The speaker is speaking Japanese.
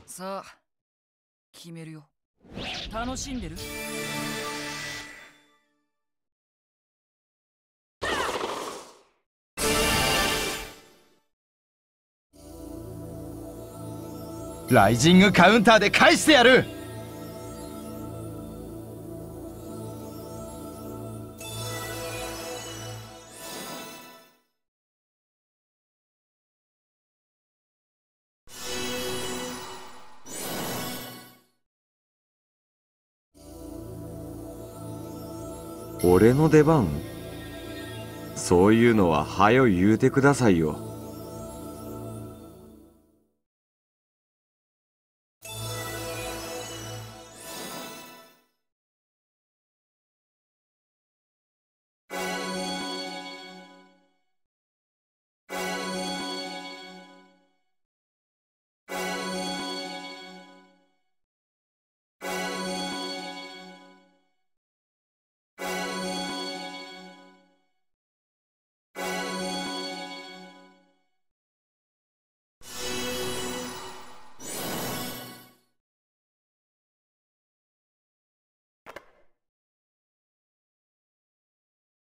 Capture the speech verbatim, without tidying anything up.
さあ決めるよ。楽しんでる？ ライジングカウンターで返してやる。 俺の出番？そういうのははよ言うてくださいよ。